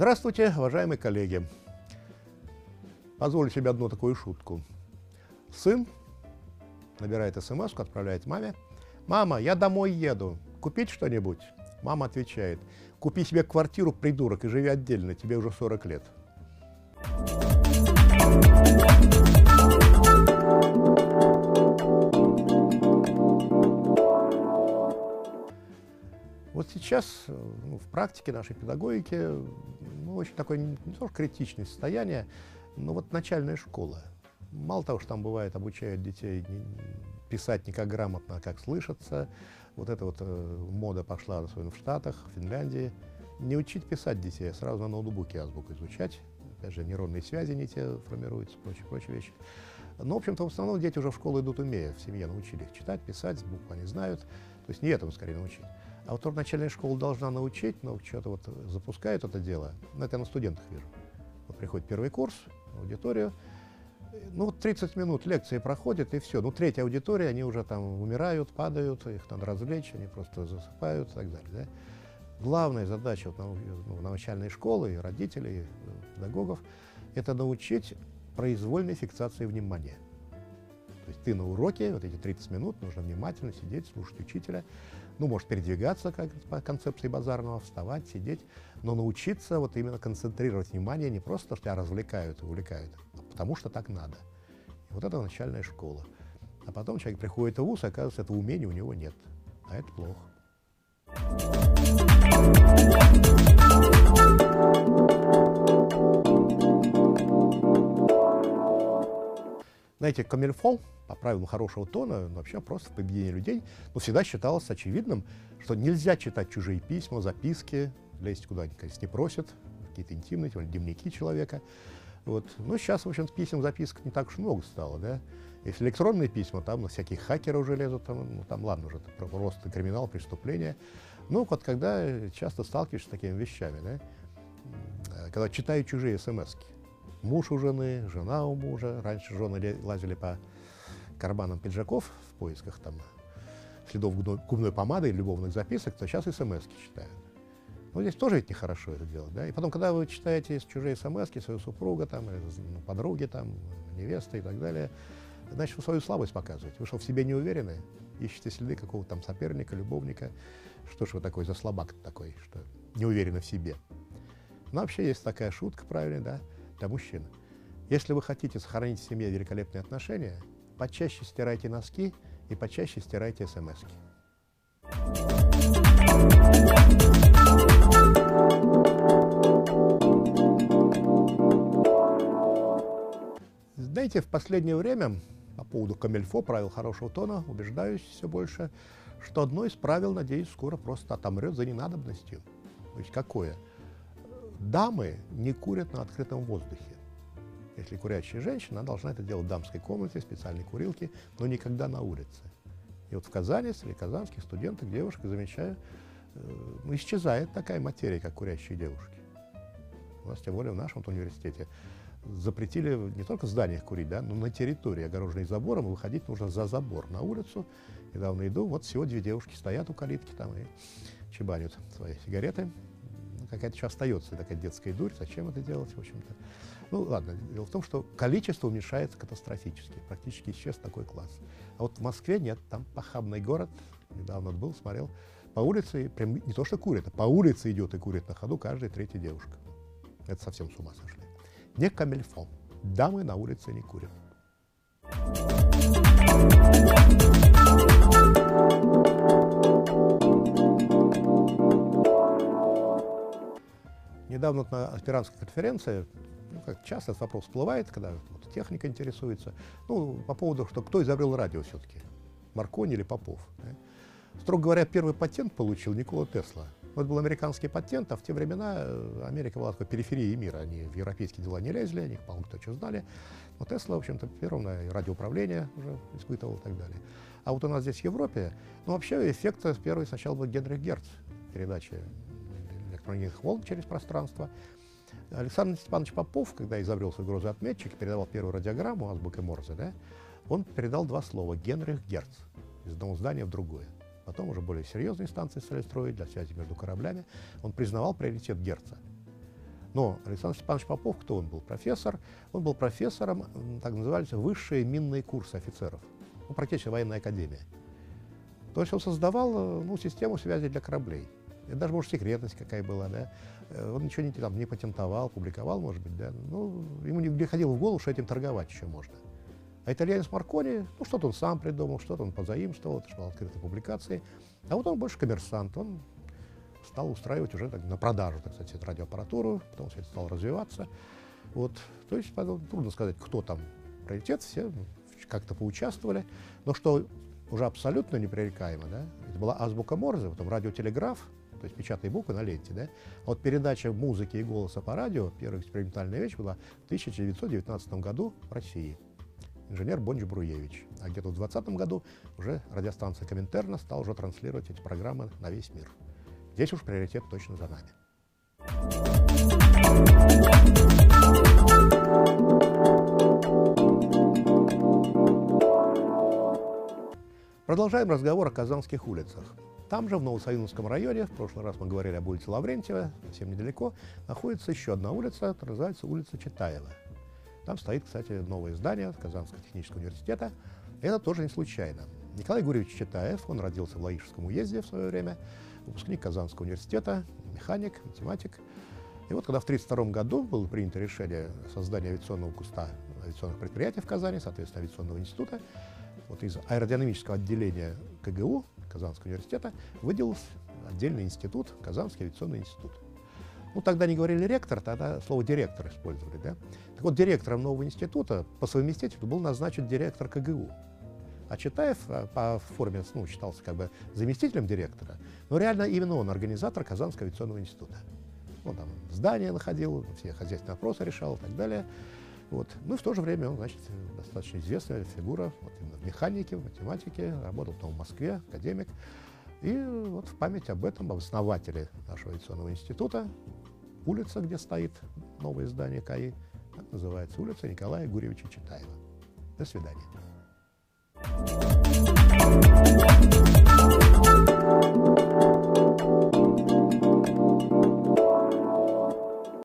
Здравствуйте, уважаемые коллеги. Позволю себе одну такую шутку. Сын набирает смс, отправляет маме. «Мама, я домой еду. Купить что-нибудь?» Мама отвечает: «Купи себе квартиру, придурок, и живи отдельно, тебе уже 40 лет». Вот сейчас в практике нашей педагогики очень такое не только критичное состояние, но вот начальная школа. Мало того, что там бывает, обучают детей писать не как грамотно, а как слышаться. Вот эта вот мода пошла особенно в Штатах, в Финляндии. Не учить писать детей, а сразу на ноутбуке азбуку изучать. Опять же, нейронные связи не те формируются, прочие вещи. Но, в общем-то, в основном дети уже в школу идут, умея. В семье научили их читать, писать, буквы они знают. То есть не этому скорее научить. А вот начальная школа должна научить, но что-то вот запускают это дело. Это я на студентах вижу. Вот приходит первый курс, аудиторию. Ну, вот 30 минут лекции проходят, и все. Ну, третья аудитория, они уже там умирают, падают, их надо развлечь, они просто засыпают и так далее. Да? Главная задача вот начальной школы, и родителей, и педагогов – это научить произвольной фиксации внимания. То есть ты на уроке, вот эти 30 минут, нужно внимательно сидеть, слушать учителя. Ну, может, передвигаться, как по концепции Базарного, вставать, сидеть, но научиться вот именно концентрировать внимание не просто, что тебя развлекают и увлекают, а потому что так надо. И вот это начальная школа. А потом человек приходит в вуз, и оказывается, этого умения у него нет. А это плохо. Знаете, комильфо, по правилам хорошего тона, вообще просто в поведении людей, всегда считалось очевидным, что нельзя читать чужие письма, записки, лезть куда-нибудь, конечно, не просят, какие-то интимные, дневники человека. Вот. Но сейчас, в общем-то, писем, записок не так уж много стало, да. Если электронные письма, там всякие хакеры уже лезут, там ладно, уже просто криминал, преступление. Ну, вот когда часто сталкиваешься с такими вещами, да, когда читают чужие смски. Муж у жены, жена у мужа. Раньше жены лазили по карманам пиджаков в поисках там следов губной помады и любовных записок, то сейчас смс-ки читают. Но здесь тоже ведь нехорошо это делать. Да? И потом, когда вы читаете чужие смс-ки, свою супруга, там, подруги, там, невесты и так далее, значит, вы свою слабость показываете. Вы что, в себе не уверены? Ищете следы какого-то там соперника, любовника. Что ж вы такой за слабак такой, что не уверены в себе? Но вообще есть такая шутка правильная, да, для мужчин. Если вы хотите сохранить в семье великолепные отношения, почаще стирайте носки и почаще стирайте смс-ки. Знаете, в последнее время по поводу комильфо, правил хорошего тона, убеждаюсь все больше, что одно из правил, надеюсь, скоро просто отомрет за ненадобностью. То есть какое? Дамы не курят на открытом воздухе. Если курящая женщина, она должна это делать в дамской комнате, в специальной курилке, но никогда на улице. И вот в Казани, среди казанских студенток, девушек, замечаю, исчезает такая материя, как курящие девушки. У нас, тем более в нашем университете, запретили не только в зданиях курить, да, но на территории, огороженной забором, и выходить нужно за забор на улицу. Недавно иду, вот всего 2 девушки стоят у калитки там и чебанят свои сигареты. Какая-то еще остается такая детская дурь, зачем это делать, в общем-то. Ну, ладно, дело в том, что количество уменьшается катастрофически, практически исчез такой класс. А вот в Москве нет, там похабный город, недавно был, смотрел, по улице, прям не то что курит, а по улице идет и курит на ходу каждая 3-я девушка. Это совсем с ума сошли. Не комильфо, дамы на улице не курят. Недавно на аспирантской конференции, как часто этот вопрос всплывает, когда техника интересуется, по поводу, что кто изобрел радио все-таки, Маркони или Попов. Да? Строго говоря, первый патент получил Никола Тесла. Это был американский патент, а в те времена Америка была такой периферией мира, они в европейские дела не лезли, о них мало кто что знали. Но Тесла, в общем-то, первым на радиоуправление уже испытывал и так далее. А вот у нас здесь в Европе, вообще эффект первый сначала был Генрих Герц, передача электромагнитных волн через пространство. Александр Степанович Попов, когда изобрел свой грозоотметчик, передавал первую радиограмму азбукой Морзе, да, он передал 2 слова «Генрих Герц» из одного здания в другое. Потом уже более серьезные станции стали строить для связи между кораблями. Он признавал приоритет Герца. Но Александр Степанович Попов, кто он был? Профессор. Он был профессором, так назывались, высшие минные курсы офицеров. Ну, практически военная академия. То есть он создавал систему связи для кораблей. Это даже, может, секретность какая была, да. Он ничего не патентовал, публиковал, может быть, да. Ну, ему не приходило в голову, что этим торговать еще можно. А итальянец Маркони, что-то он сам придумал, что-то он позаимствовал, это шла открытые публикации. А вот он больше коммерсант, он стал устраивать уже на продажу, так сказать, радиоаппаратуру, потом все это стало развиваться. Вот. То есть трудно сказать, кто там приоритет, все как-то поучаствовали. Но что уже абсолютно непререкаемо, да, это была азбука Морзе, потом радиотелеграф, то есть печатные буквы на ленте, да. А вот передача музыки и голоса по радио, первая экспериментальная вещь была в 1919 году в России. Инженер Бонч-Бруевич. А где-то в 2020 году уже радиостанция Коминтерна стала уже транслировать эти программы на весь мир. Здесь уж приоритет точно за нами. Продолжаем разговор о казанских улицах. Там же, в Новосоюзском районе, в прошлый раз мы говорили об улице Лаврентьева, совсем недалеко, находится еще одна улица, которая называется улица Читаева. Там стоит, кстати, новое здание Казанского технического университета. И это тоже не случайно. Николай Гурьевич Читаев, он родился в Лаишевском уезде в свое время, выпускник Казанского университета, механик, математик. И вот когда в 1932 году было принято решение создания авиационного куста авиационных предприятий в Казани, соответственно, авиационного института, вот из аэродинамического отделения КГУ, Казанского университета, выделился отдельный институт, Казанский авиационный институт. Ну, тогда не говорили ректор, тогда слово директор использовали, да? Так вот, директором нового института по совместительству был назначен директор КГУ. А Читаев по форме считался как бы заместителем директора, но реально именно он организатор Казанского авиационного института. Он там здание находил, все хозяйственные вопросы решал и так далее. Вот. Ну и в то же время он, значит, достаточно известная фигура вот именно в механике, в математике, работал потом в Москве, академик. И вот в память об этом, об основателе нашего авиационного института, улица, где стоит новое здание КАИ, так называется улица Николая Гурьевича Читаева. До свидания.